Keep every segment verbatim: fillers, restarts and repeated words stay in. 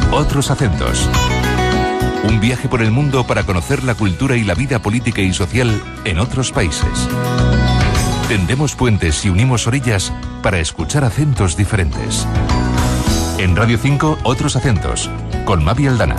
otros acentos. Un viaje por el mundo para conocer la cultura y la vida política y social en otros países. Tendemos puentes y unimos orillas para escuchar acentos diferentes. En Radio cinco, Otros Acentos, con Mavi Aldana.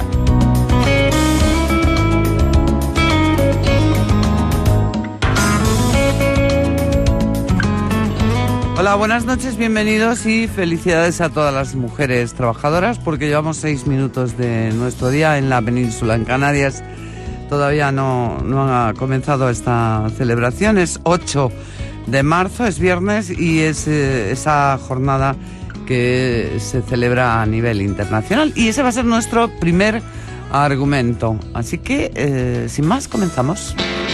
Hola, buenas noches, bienvenidos y felicidades a todas las mujeres trabajadoras, porque llevamos seis minutos de nuestro día en la península, en Canarias. Todavía no, no ha comenzado esta celebración, es ocho de marzo, es viernes y es eh, esa jornada que se celebra a nivel internacional. Y ese va a ser nuestro primer argumento. Así que, eh, sin más, comenzamos.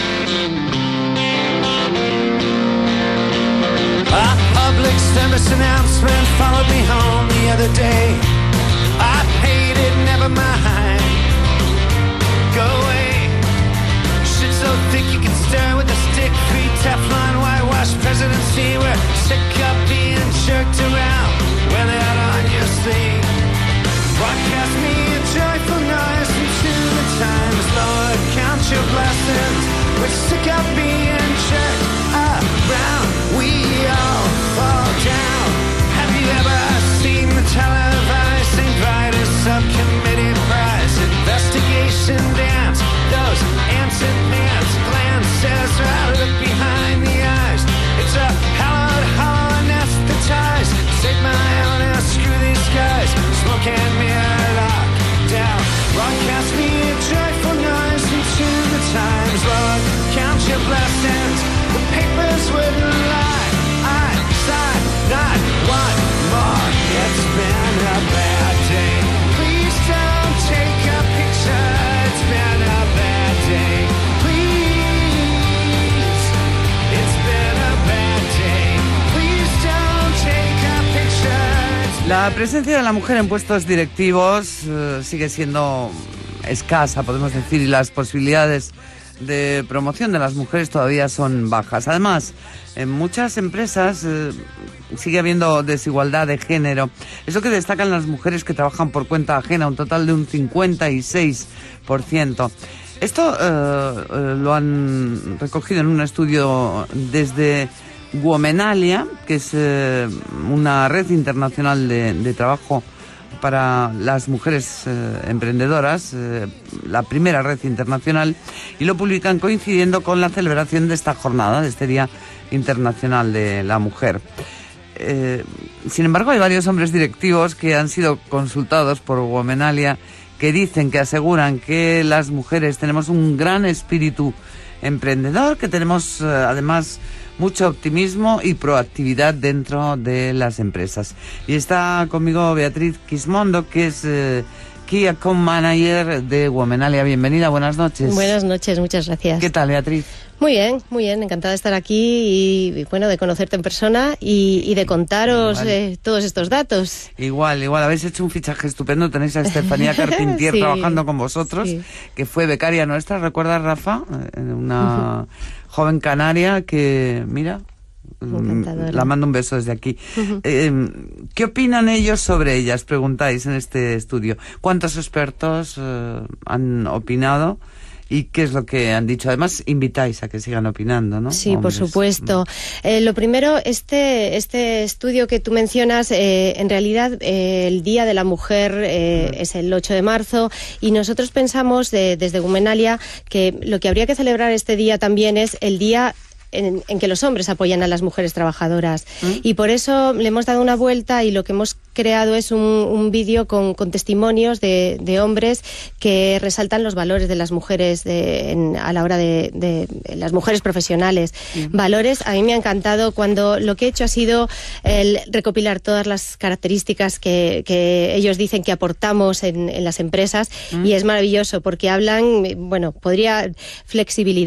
Public service announcement followed me home the other day. I hate it, never mind. Go away. Shit so thick you can stir with a stick. Free Teflon, whitewash presidency. We're sick of being jerked around. Wear that on your sleeve. Broadcast me a joyful noise into the times. Lord, count your blessings. We're sick of being jerked around. We all fall down. Have you ever seen the televising brightest subcommittee prize investigation dance? Those ants and pants glances right look behind the eyes. It's a hallowed, hollow anesthetized. Take my own and screw these guys. Smoke and mirror lock down. Broadcast me a joyful noise into the times. Lord, count your blessings. The papers wouldn't lie. I sign not one more. It's been a bad day. Please don't take a picture. It's been a bad day. Please. It's been a bad day. Please don't take a picture. La presencia de la mujer en puestos directivos eh, sigue siendo escasa, podemos decir, y las posibilidades de promoción de las mujeres todavía son bajas. Además, en muchas empresas eh, sigue habiendo desigualdad de género. Eso que destacan las mujeres que trabajan por cuenta ajena, un total de un cincuenta y seis por ciento. Esto eh, eh, lo han recogido en un estudio desde Womenalia, que es eh, una red internacional de, de trabajo para las mujeres eh, emprendedoras, eh, la primera red internacional, y lo publican coincidiendo con la celebración de esta jornada, de este Día Internacional de la Mujer. Eh, sin embargo, hay varios hombres directivos que han sido consultados por Womenalia que dicen, que aseguran que las mujeres tenemos un gran espíritu emprendedor, que tenemos eh, además mucho optimismo y proactividad dentro de las empresas. Y está conmigo Beatriz Quismondo, que es eh, Key Account Manager de Womenalia. Bienvenida, buenas noches. Buenas noches, muchas gracias. ¿Qué tal, Beatriz? Muy bien, muy bien, encantada de estar aquí y, bueno, de conocerte en persona y, y de contaros vale. eh, todos estos datos. Igual, igual, habéis hecho un fichaje estupendo, tenéis a Estefanía Carpentier sí, trabajando con vosotros, sí. que fue becaria nuestra, ¿recuerdas, Rafa? Una uh-huh. joven canaria que, mira, encantadora. La mando un beso desde aquí. Uh-huh. Eh, ¿Qué opinan ellos sobre ellas? Preguntáis en este estudio. ¿Cuántos expertos eh, han opinado? ¿Y qué es lo que han dicho? Además, invitáis a que sigan opinando, ¿no? Sí, Hombres. Por supuesto. Eh, lo primero, este este estudio que tú mencionas, eh, en realidad eh, el Día de la Mujer eh, mm. es el ocho de marzo y nosotros pensamos de, desde Womenalia que lo que habría que celebrar este día también es el día En, en que los hombres apoyan a las mujeres trabajadoras. ¿Mm? Y por eso le hemos dado una vuelta y lo que hemos creado es un, un vídeo con, con testimonios de, de hombres que resaltan los valores de las mujeres de, en, a la hora de, de, de las mujeres profesionales. ¿Mm? Valores, a mí me ha encantado cuando lo que he hecho ha sido el recopilar todas las características que, que ellos dicen que aportamos en, en las empresas. ¿Mm? Y es maravilloso porque hablan, bueno, podría flexibilidad,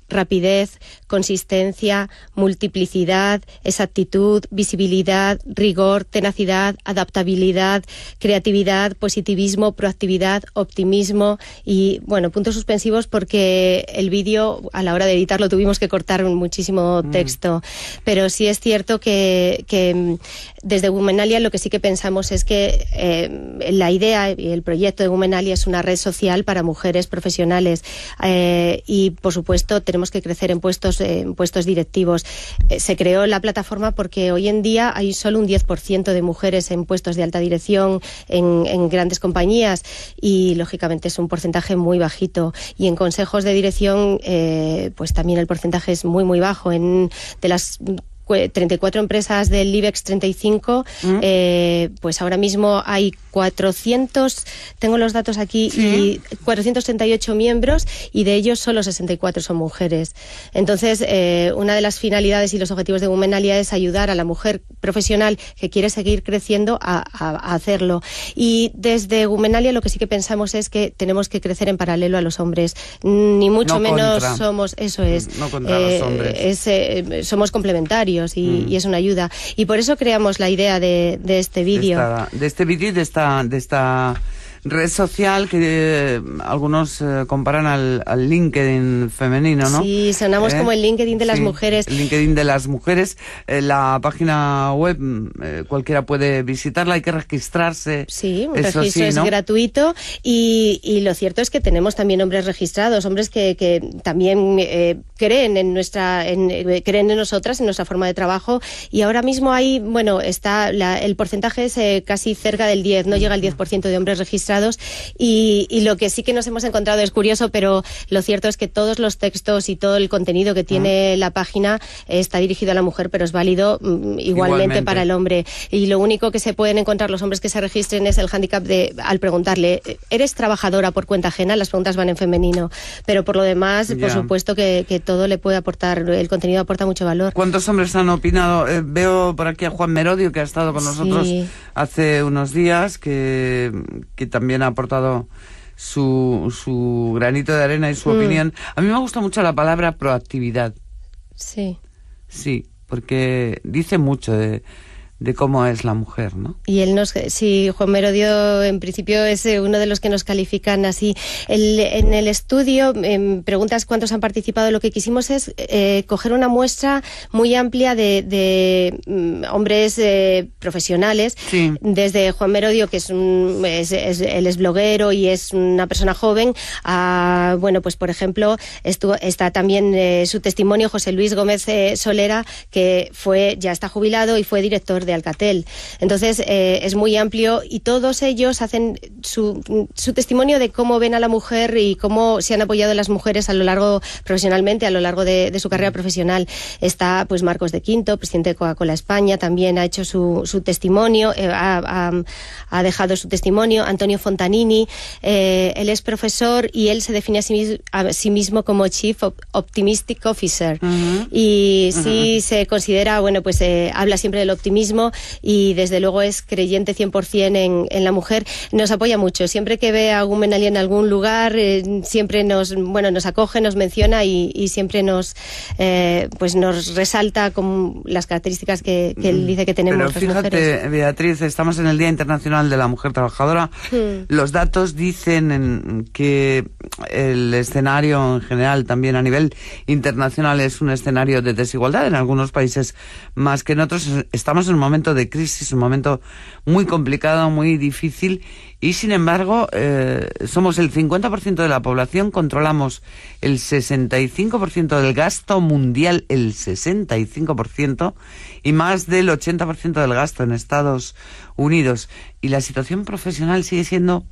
rapidez, consistencia, multiplicidad, exactitud, visibilidad, rigor, tenacidad, adaptabilidad, creatividad, positivismo, proactividad, optimismo y, bueno, puntos suspensivos porque el vídeo, a la hora de editarlo, tuvimos que cortar muchísimo texto. Mm. Pero sí es cierto que, que desde Womenalia lo que sí que pensamos es que eh, la idea y el proyecto de Womenalia es una red social para mujeres profesionales eh, y, por supuesto, tenemos que crecer en puestos, eh, en puestos directivos. Eh, se creó la plataforma porque hoy en día hay solo un diez por ciento de mujeres en puestos de alta dirección en, en grandes compañías y, lógicamente, es un porcentaje muy bajito. Y en consejos de dirección, eh, pues también el porcentaje es muy, muy bajo. En, de las treinta y cuatro empresas del IBEX treinta y cinco, ¿Mm? eh, pues ahora mismo hay cuatrocientos, tengo los datos aquí, ¿Sí? y cuatrocientos treinta y ocho miembros y de ellos solo sesenta y cuatro son mujeres. Entonces, eh, una de las finalidades y los objetivos de Womenalia es ayudar a la mujer profesional que quiere seguir creciendo a, a, a hacerlo. Y desde Womenalia lo que sí que pensamos es que tenemos que crecer en paralelo a los hombres. Ni mucho no menos contra. somos, eso es, no contra eh, los hombres. Es, eh, somos complementarios. Y, mm. y es una ayuda. Y por eso creamos la idea de, de este vídeo. De, de este vídeo y de esta, de esta red social que eh, algunos eh, comparan al, al LinkedIn femenino, ¿no? Sí, sonamos ¿Eh? como el LinkedIn de las sí, mujeres. El LinkedIn de las mujeres. Eh, la página web, eh, cualquiera puede visitarla, hay que registrarse. Sí, un Eso registro sí, es ¿no? gratuito y, y lo cierto es que tenemos también hombres registrados, hombres que, que también eh, creen en nuestra, en, eh, creen en nosotras, en nuestra forma de trabajo y ahora mismo hay, bueno, está la, el porcentaje es eh, casi cerca del diez, no llega al diez por ciento de hombres registrados. Y, y lo que sí que nos hemos encontrado es curioso, pero lo cierto es que todos los textos y todo el contenido que tiene ah. la página está dirigido a la mujer, pero es válido mm, igualmente, igualmente para el hombre. Y lo único que se pueden encontrar los hombres que se registren es el hándicap de, al preguntarle, ¿eres trabajadora por cuenta ajena? Las preguntas van en femenino. Pero por lo demás, ya. por supuesto que, que todo le puede aportar, el contenido aporta mucho valor. ¿Cuántos hombres han opinado? Eh, veo por aquí a Juan Merodio, que ha estado con nosotros sí. hace unos días, que, que también también ha aportado su, su granito de arena y su mm. opinión. A mí me gusta mucho la palabra proactividad. Sí. Sí, porque dice mucho de, de cómo es la mujer, ¿no? Y él nos, sí, Juan Merodio en principio es uno de los que nos califican así. El, en el estudio, eh, preguntas cuántos han participado, lo que quisimos es eh, coger una muestra muy amplia de, de um, hombres eh, profesionales, sí. desde Juan Merodio, que es un, es, es, él es bloguero y es una persona joven, a, bueno, pues por ejemplo, estuvo, está también eh, su testimonio José Luis Gómez eh, Solera, que fue, ya está jubilado y fue director de Alcatel. Entonces eh, es muy amplio y todos ellos hacen su, su testimonio de cómo ven a la mujer y cómo se han apoyado las mujeres a lo largo, profesionalmente, a lo largo de, de su carrera profesional. Está pues Marcos de Quinto, presidente de Coca-Cola España, también ha hecho su, su testimonio, eh, ha, ha, ha dejado su testimonio. Antonio Fontanini, eh, él es profesor y él se define a sí, a sí mismo como Chief Optimistic Officer. Uh-huh. Y uh-huh. sí se considera, bueno, pues eh, habla siempre del optimismo y desde luego es creyente cien por ciento en, en la mujer. Nos apoya mucho. Siempre que ve a Womenalia en algún lugar, eh, siempre nos, bueno, nos acoge, nos menciona y, y siempre nos, eh, pues nos resalta con las características que, que él dice que tenemos. Pero fíjate, las mujeres. Beatriz, estamos en el Día Internacional de la Mujer Trabajadora. Hmm. Los datos dicen en que el escenario en general, también a nivel internacional, es un escenario de desigualdad. En algunos países más que en otros. Estamos en un momento de crisis, un momento muy complicado, muy difícil, y sin embargo eh, somos el cincuenta por ciento de la población, controlamos el sesenta y cinco por ciento del gasto mundial, el sesenta y cinco por ciento, y más del ochenta por ciento del gasto en Estados Unidos, y la situación profesional sigue siendo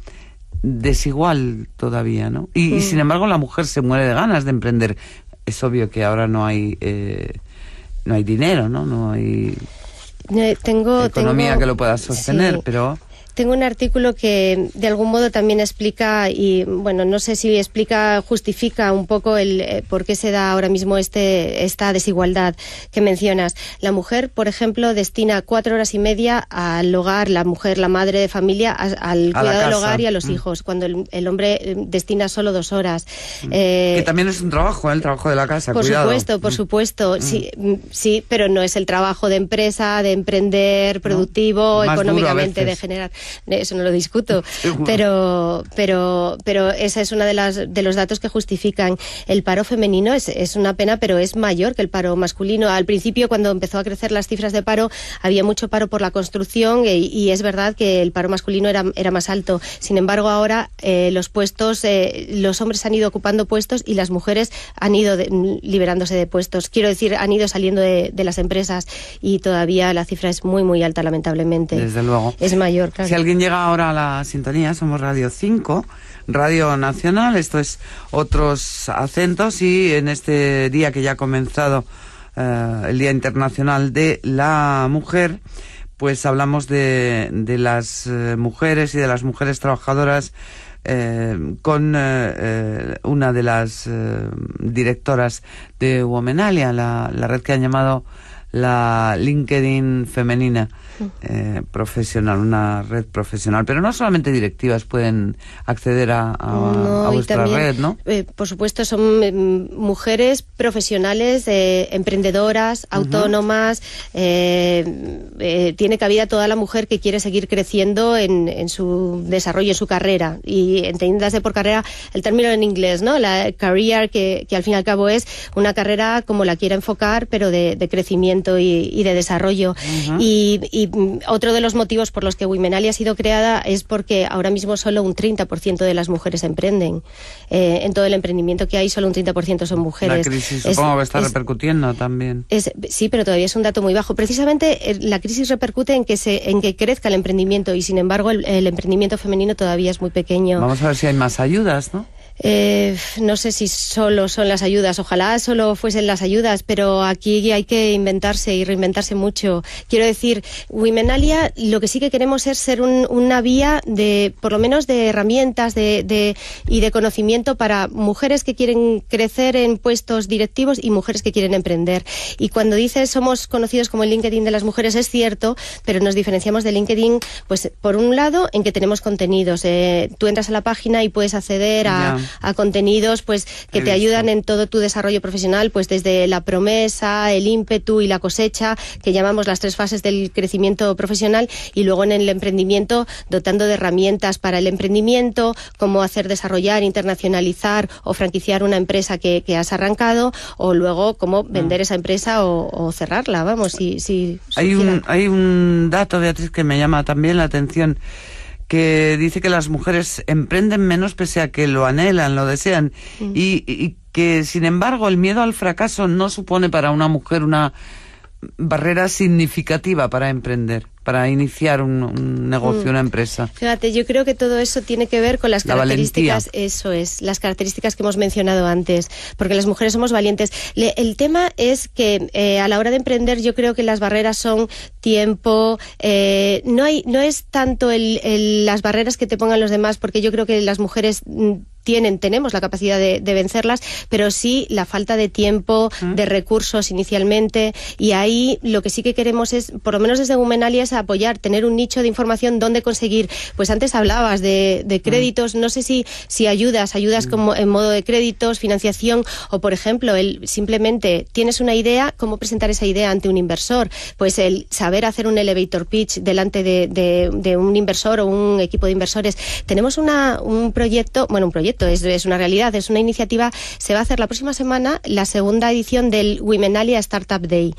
desigual todavía, ¿no? Y, sí. y sin embargo la mujer se muere de ganas de emprender. Es obvio que ahora no hay eh, no hay dinero, ¿no? No hay... Tengo, economía tengo, que lo pueda sostener, sí. pero tengo un artículo que de algún modo también explica, y bueno, no sé si explica, justifica un poco el eh, por qué se da ahora mismo este esta desigualdad que mencionas. La mujer, por ejemplo, destina cuatro horas y media al hogar, la mujer, la madre de familia, a, al a cuidado del hogar y a los mm. hijos, cuando el, el hombre destina solo dos horas. Mm. Eh, que también es un trabajo, ¿eh? El trabajo de la casa, por cuidado. supuesto, por mm. supuesto, mm. sí, sí, pero no es el trabajo de empresa, de emprender, productivo, no. económicamente, de generar. Eso no lo discuto, pero, pero, pero esa es una de las de los datos que justifican. El paro femenino es, es una pena, pero es mayor que el paro masculino. Al principio, cuando empezó a crecer las cifras de paro, había mucho paro por la construcción y, y es verdad que el paro masculino era, era más alto. Sin embargo, ahora eh, los puestos, eh, los hombres han ido ocupando puestos y las mujeres han ido de, liberándose de puestos. Quiero decir, han ido saliendo de, de las empresas y todavía la cifra es muy, muy alta, lamentablemente. Desde luego. Es mayor, claro. Si alguien llega ahora a la sintonía, somos Radio cinco, Radio Nacional, esto es Otros Acentos, y en este día que ya ha comenzado eh, el Día Internacional de la Mujer, pues hablamos de, de las eh, mujeres y de las mujeres trabajadoras eh, con eh, eh, una de las eh, directoras de Womenalia, la, la red que han llamado la LinkedIn femenina eh, profesional, una red profesional. Pero no solamente directivas pueden acceder a, a, no, a vuestra también, red, ¿no? Eh, por supuesto, son eh, mujeres profesionales, eh, emprendedoras, uh-huh. autónomas. Eh, eh, tiene cabida toda la mujer que quiere seguir creciendo en, en su desarrollo, en su carrera. Y entiéndase por carrera el término en inglés, ¿no? La career, que, que al fin y al cabo es una carrera como la quiera enfocar, pero de, de crecimiento Y, y de desarrollo. Uh-huh. y, y otro de los motivos por los que Womenalia ha sido creada es porque ahora mismo solo un treinta por ciento de las mujeres emprenden. Eh, en todo el emprendimiento que hay, solo un treinta por ciento son mujeres. La crisis es, supongo que está es, repercutiendo también. Es, sí, pero todavía es un dato muy bajo. Precisamente eh, la crisis repercute en que se, en que crezca el emprendimiento y sin embargo el, el emprendimiento femenino todavía es muy pequeño. Vamos a ver si hay más ayudas, ¿no? Eh, no sé si solo son las ayudas, ojalá solo fuesen las ayudas, pero aquí hay que inventarse y reinventarse mucho. Quiero decir, Womenalia lo que sí que queremos es ser un, una vía de, por lo menos de herramientas de, de, y de conocimiento para mujeres que quieren crecer en puestos directivos y mujeres que quieren emprender. Y cuando dices somos conocidos como el LinkedIn de las mujeres, es cierto, pero nos diferenciamos de LinkedIn, pues por un lado, en que tenemos contenidos. Eh, tú entras a la página y puedes acceder a, a contenidos pues que te ayudan en todo tu desarrollo profesional, pues desde la promesa, el ímpetu y la cosecha, que llamamos las tres fases del crecimiento profesional, y luego en el emprendimiento dotando de herramientas para el emprendimiento, cómo hacer desarrollar, internacionalizar o franquiciar una empresa que, que has arrancado, o luego cómo vender esa empresa o, o cerrarla, vamos, si, si hay un hay un dato, Beatriz, que me llama también la atención, que dice que las mujeres emprenden menos pese a que lo anhelan, lo desean, mm. y, y que sin embargo el miedo al fracaso no supone para una mujer una barrera significativa para emprender, para iniciar un, un negocio, mm. una empresa. Fíjate, yo creo que todo eso tiene que ver con las la características, valentía. Eso es, las características que hemos mencionado antes, porque las mujeres somos valientes. Le, el tema es que eh, a la hora de emprender yo creo que las barreras son tiempo, eh, no hay, no es tanto el, el, las barreras que te pongan los demás, porque yo creo que las mujeres mm, tienen, tenemos la capacidad de, de vencerlas, pero sí la falta de tiempo, ¿Mm? de recursos inicialmente, y ahí lo que sí que queremos es, por lo menos desde Womenalia, es apoyar, tener un nicho de información donde conseguir, pues antes hablabas de, de créditos, mm. no sé si, si ayudas, ayudas mm. como en modo de créditos, financiación, o por ejemplo, el simplemente tienes una idea, cómo presentar esa idea ante un inversor, pues el saber hacer un elevator pitch delante de, de, de un inversor o un equipo de inversores. Tenemos una, un proyecto, bueno, un proyecto Es, es una realidad, es una iniciativa. Se va a hacer la próxima semana la segunda edición del Womenalia Startup Day,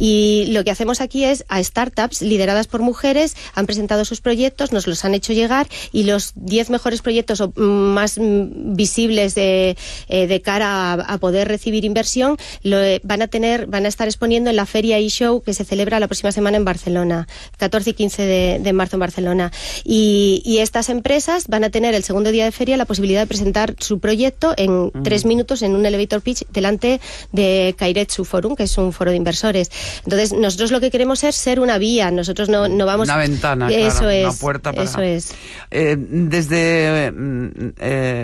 y lo que hacemos aquí es a startups lideradas por mujeres, han presentado sus proyectos, nos los han hecho llegar, y los diez mejores proyectos o más visibles de, eh, de cara a, a poder recibir inversión lo van a tener, van a estar exponiendo en la feria eShow que se celebra la próxima semana en Barcelona, catorce y quince de, de marzo en Barcelona, y, y estas empresas van a tener el segundo día de feria la posibilidad de presentar presentar su proyecto en mm. tres minutos en un elevator pitch delante de Kairetsu Forum, que es un foro de inversores. Entonces, nosotros lo que queremos es ser una vía, nosotros no, no vamos... Una ventana, eso claro, es, una puerta para... Eso es. Eh, desde eh,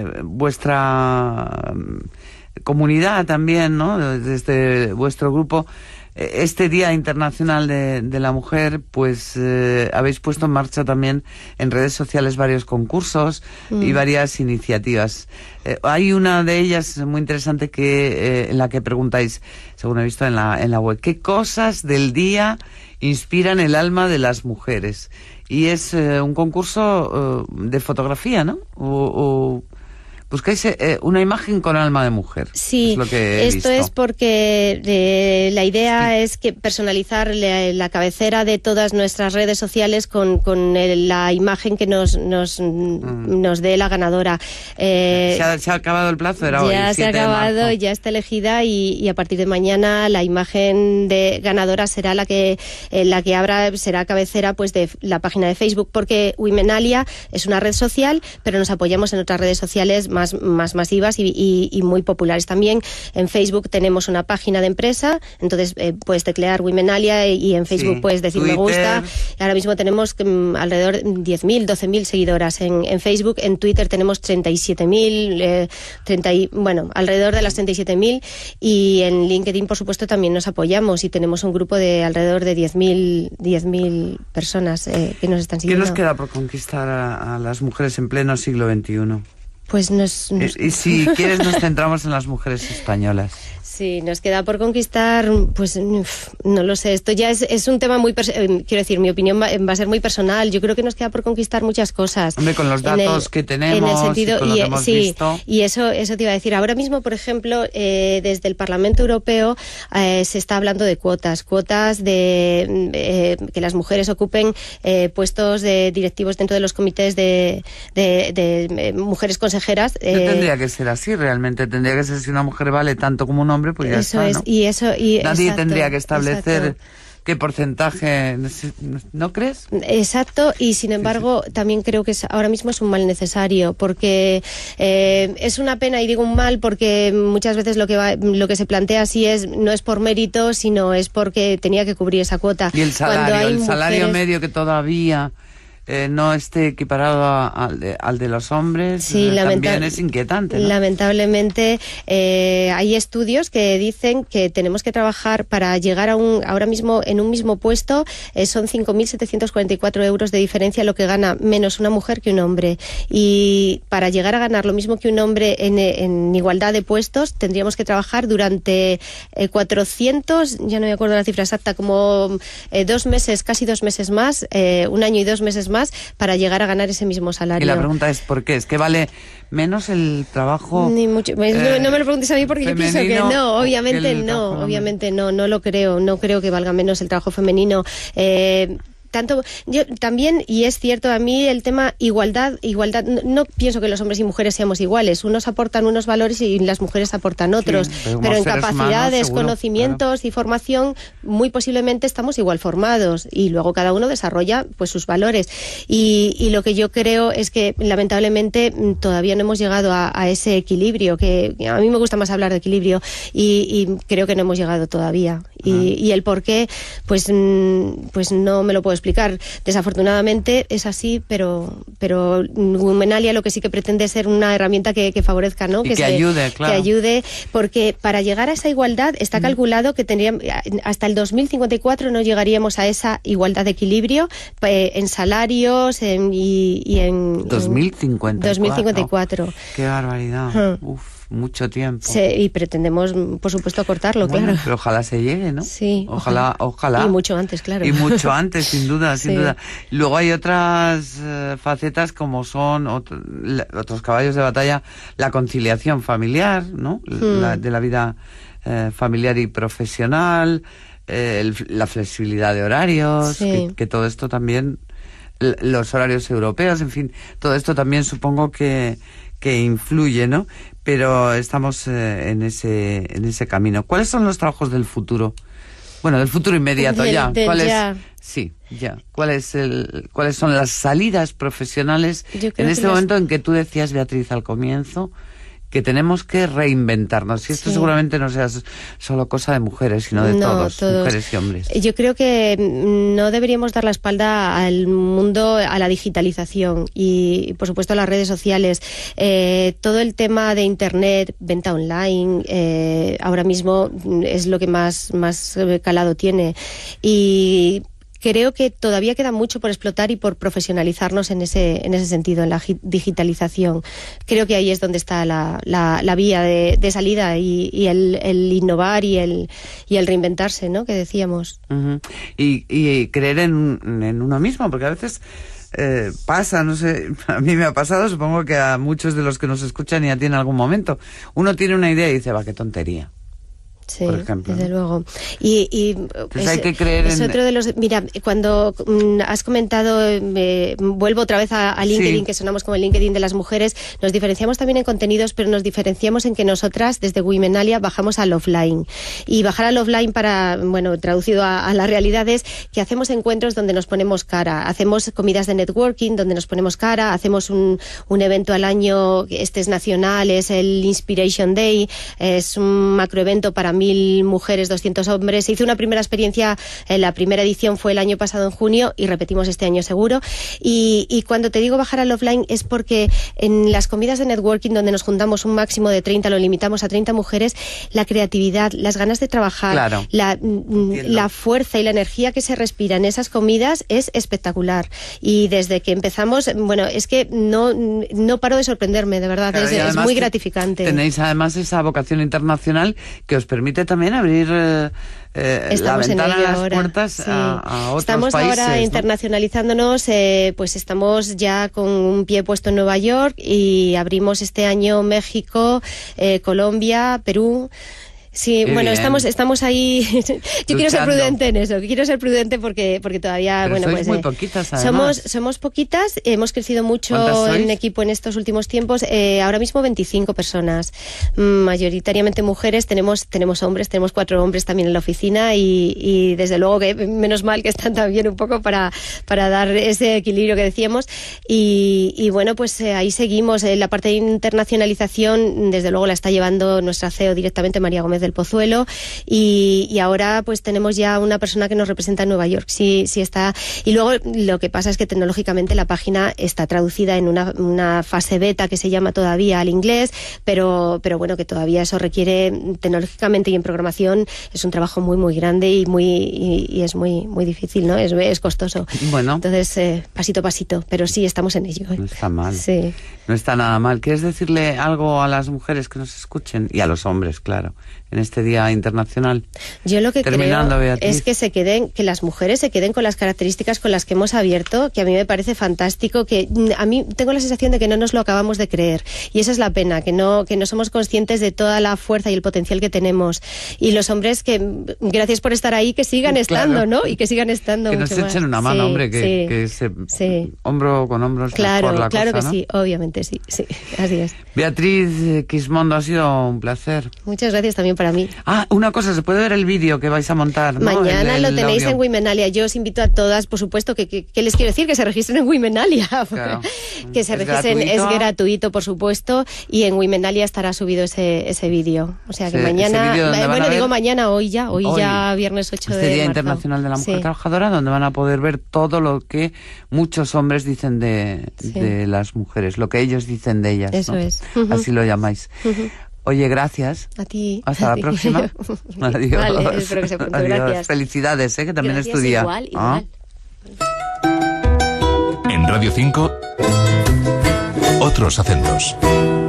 vuestra comunidad también, ¿no? Desde vuestro grupo, este Día Internacional de, de la Mujer, pues eh, habéis puesto en marcha también en redes sociales varios concursos mm. y varias iniciativas. Eh, hay una de ellas muy interesante que eh, en la que preguntáis, según he visto en la, en la web, ¿qué cosas del día inspiran el alma de las mujeres? Y es eh, un concurso eh, de fotografía, ¿no? O... o buscáis eh, una imagen con alma de mujer. Sí, es lo que he esto visto. es porque eh, la idea sí. es que personalizar la, la cabecera de todas nuestras redes sociales con, con el, la imagen que nos nos, mm. nos dé la ganadora. Eh, ¿Se, ha, ¿Se ha acabado el plazo? Era ya hoy, se ha acabado, ya está elegida y, y a partir de mañana la imagen de ganadora será la que eh, la que abra, será cabecera pues de la página de Facebook, porque Womenalia es una red social, pero nos apoyamos en otras redes sociales más, más masivas y, y, y muy populares también. En Facebook tenemos una página de empresa, entonces eh, puedes teclear Womenalia y en Facebook sí. puedes decir Twitter. Me gusta. Ahora mismo tenemos um, alrededor de diez mil, doce mil seguidoras en, en Facebook. En Twitter tenemos treinta y siete mil, eh, treinta y, bueno, alrededor de las treinta y siete mil, y en LinkedIn, por supuesto, también nos apoyamos y tenemos un grupo de alrededor de diez mil personas eh, que nos están siguiendo. ¿Qué nos queda por conquistar a, a las mujeres en pleno siglo veintiuno? Pues nos, nos... Y, y si quieres nos centramos en las mujeres españolas. Sí, nos queda por conquistar, pues no lo sé, esto ya es, es un tema muy, quiero decir, mi opinión va, va a ser muy personal. Yo creo que nos queda por conquistar muchas cosas. Hombre, con los datos el, que tenemos, en el sentido, y con lo y, que hemos sí, visto. Y eso, eso te iba a decir. Ahora mismo, por ejemplo, eh, desde el Parlamento Europeo eh, se está hablando de cuotas, cuotas de eh, que las mujeres ocupen eh, puestos de directivos dentro de los comités de, de, de, de mujeres consejeras. Eh, no tendría que ser así realmente, tendría que ser si una mujer vale tanto como un hombre, pues ya eso está, es, ¿no? y eso, y nadie exacto, tendría que establecer exacto. qué porcentaje, ¿no crees? Exacto, y sin embargo sí, sí. también creo que es, ahora mismo es un mal necesario, porque eh, es una pena, y digo un mal porque muchas veces lo que va, lo que se plantea así es, no es por mérito, sino es porque tenía que cubrir esa cuota. Y el salario, el mujeres... salario medio que todavía... Eh, no esté equiparado a, a, al, de, al de los hombres, sí, eh, también es inquietante, ¿no? Lamentablemente eh, hay estudios que dicen que tenemos que trabajar para llegar a un, ahora mismo en un mismo puesto eh, son cinco mil setecientos cuarenta y cuatro euros de diferencia lo que gana menos una mujer que un hombre, y para llegar a ganar lo mismo que un hombre en, en igualdad de puestos tendríamos que trabajar durante eh, cuatrocientos, ya no me acuerdo la cifra exacta, como eh, dos meses, casi dos meses más, eh, un año y dos meses más para llegar a ganar ese mismo salario. Y la pregunta es ¿por qué? ¿Es que vale menos el trabajo? Ni mucho, pues, eh, no me lo preguntes a mí porque yo pienso que no, obviamente no, obviamente no, no lo creo, no creo que valga menos el trabajo femenino. Eh, Tanto, yo también, y es cierto, a mí el tema igualdad, igualdad, no, no pienso que los hombres y mujeres seamos iguales. Unos aportan unos valores y las mujeres aportan otros. Sí, pero, pero en capacidades, humanos, seguro, conocimientos claro. y formación, muy posiblemente estamos igual formados. Y luego cada uno desarrolla pues sus valores. Y, y lo que yo creo es que lamentablemente todavía no hemos llegado a, a ese equilibrio, que a mí me gusta más hablar de equilibrio, y, y creo que no hemos llegado todavía. Y, ah. y el por qué, pues, pues no me lo puedo explicar. Desafortunadamente es así, pero pero Womenalia lo que sí que pretende es ser una herramienta que, que favorezca, ¿no? Y que, que se, ayude, claro. Que ayude, porque para llegar a esa igualdad está calculado que tendríamos hasta el dos mil cincuenta y cuatro no llegaríamos a esa igualdad de equilibrio eh, en salarios en, y, y en... dos mil cincuenta y cuatro. dos mil cincuenta y cuatro. Qué barbaridad. Uh. Uf. Mucho tiempo. Sí, y pretendemos, por supuesto, acortarlo, bueno, claro. Pero ojalá se llegue, ¿no? Sí. Ojalá, ojalá. Y mucho antes, claro. Y mucho antes, sin duda, sin sí. duda. Luego hay otras uh, facetas como son otro, la, otros caballos de batalla, la conciliación familiar, ¿no? Hmm. La, de la vida eh, familiar y profesional, eh, el, la flexibilidad de horarios, sí. que, que todo esto también, los horarios europeos, en fin, todo esto también supongo que que influye, ¿no? Pero estamos eh, en ese en ese camino. ¿Cuáles son los trabajos del futuro Bueno, del futuro inmediato, Del- ya. del ¿Cuál ya. es? Sí, ya. ¿Cuál es el, ¿Cuáles son las salidas profesionales Yo creo en que este las- momento en que tú decías, Beatriz, al comienzo, que tenemos que reinventarnos? Y esto Sí. seguramente no sea solo cosa de mujeres, sino de No, todos, todos. mujeres y hombres. Yo creo que mm, no deberíamos dar la espalda al mundo, a la digitalización y, por supuesto, a las redes sociales. Eh, todo el tema de Internet, venta online, eh, ahora mismo mm, es lo que más, más eh, calado tiene. Y creo que todavía queda mucho por explotar y por profesionalizarnos en ese, en ese sentido, en la gi- digitalización. Creo que ahí es donde está la, la, la vía de, de salida y, y el, el innovar y el, y el reinventarse, ¿no? Que decíamos. Ujú. y, y creer en, en uno mismo, porque a veces eh, pasa, no sé, a mí me ha pasado, supongo que a muchos de los que nos escuchan ya tiene algún momento. Uno tiene una idea y dice, va, qué tontería. Sí, Por ejemplo, desde ¿no? luego. Y, y Pues hay que creer es en- otro de los. Mira, cuando mm, has comentado, eh, vuelvo otra vez a, a LinkedIn, Sí. que sonamos como el LinkedIn de las mujeres. Nos diferenciamos también en contenidos, pero nos diferenciamos en que nosotras desde Womenalia bajamos al offline. Y bajar al offline para, bueno, traducido a, a la realidad es que hacemos encuentros donde nos ponemos cara, hacemos comidas de networking donde nos ponemos cara, hacemos un, un evento al año, este es nacional, es el Inspiration Day, es un macroevento para mil mujeres, doscientos hombres. Se hizo una primera experiencia, eh, la primera edición fue el año pasado en junio y repetimos este año seguro. Y, y cuando te digo bajar al offline es porque en las comidas de networking donde nos juntamos un máximo de treinta, lo limitamos a treinta mujeres, la creatividad, las ganas de trabajar, Claro. la, mm, Entiendo. la fuerza y la energía que se respira en esas comidas es espectacular. Y desde que empezamos, bueno, es que no, no paro de sorprenderme, de verdad, Claro, es, y es además muy te- gratificante. Tenéis además esa vocación internacional que os permite también abrir eh, eh, la Estamos en ventana, ello las ahora. puertas Sí. a, a otros Estamos países, ahora ¿no? internacionalizándonos, eh, pues estamos ya con un pie puesto en Nueva York y abrimos este año México, eh, Colombia, Perú. Sí, Qué bueno, bien. estamos estamos ahí. Yo quiero ser Luchando. prudente en eso, quiero ser prudente porque porque todavía, Pero bueno, sois pues muy eh, poquitas, además. somos somos poquitas, hemos crecido mucho ¿Cuántas sois? en equipo en estos últimos tiempos, eh, ahora mismo veinticinco personas, mm, mayoritariamente mujeres, tenemos tenemos hombres, tenemos cuatro hombres también en la oficina y, y desde luego que menos mal que están también un poco para para dar ese equilibrio que decíamos y, y bueno, pues eh, ahí seguimos. Eh, la parte de internacionalización desde luego la está llevando nuestra C E O directamente, María Gómez del Pozuelo. Y, y ahora pues tenemos ya una persona que nos representa en Nueva York. Sí, sí está. Y luego lo que pasa es que tecnológicamente la página está traducida en una, una fase beta que se llama todavía al inglés, pero, pero bueno, que todavía eso requiere tecnológicamente y en programación es un trabajo muy muy grande y muy y, y es muy muy difícil, ¿no? Es, es costoso. Bueno. Entonces, eh, pasito a pasito, pero sí estamos en ello. ¿eh? No está mal. Sí. No está nada mal. ¿Quieres decirle algo a las mujeres que nos escuchen? Y a los hombres, claro, en este Día Internacional. Yo lo que Terminando, creo Beatriz. es que se queden, que las mujeres se queden con las características con las que hemos abierto, que a mí me parece fantástico, que mm, a mí tengo la sensación de que no nos lo acabamos de creer y esa es la pena, que no que no somos conscientes de toda la fuerza y el potencial que tenemos y los hombres que mm, gracias por estar ahí, que sigan Claro. estando, ¿no? Y que sigan estando Que nos mucho echen más. una mano, Sí, hombre, que, sí, que se, sí. hombro con hombro es Claro, mejor la claro cosa, que ¿no? sí, obviamente sí, sí, así es. Beatriz eh, Quismondo, ha sido un placer. Muchas gracias también para mí. Ah, una cosa, se puede ver el vídeo que vais a montar, ¿no? Mañana El- lo el tenéis audio. en Womenalia. Yo os invito a todas, por supuesto, que, que, que les quiero decir que se registren en Womenalia. Claro. Que se ¿Es registren, gratuito? es gratuito, por supuesto, y en Womenalia estará subido ese, ese vídeo. O sea que Ese- mañana, ese vídeo donde eh, van bueno, a ver- digo mañana, hoy ya, hoy, Hoy, ya viernes ocho este de Día marzo. Internacional de la Mujer Sí. Trabajadora, donde van a poder ver todo lo que muchos hombres dicen de, Sí. de las mujeres, lo que ellos dicen de ellas. Eso ¿no? es. Ujú. Así lo llamáis. Ujú. Oye, gracias. A ti. Hasta a la ti. próxima. Adiós. Vale, espero que sea pronto. Adiós. Gracias. Felicidades, ¿eh? Que también Gracias, es tu día. igual, ¿Ah? igual. En Radio cinco, otros acentos.